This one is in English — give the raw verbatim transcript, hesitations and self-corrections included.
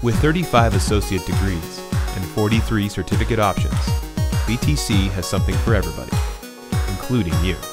With thirty-five associate degrees and forty-three certificate options, B T C has something for everybody, including you.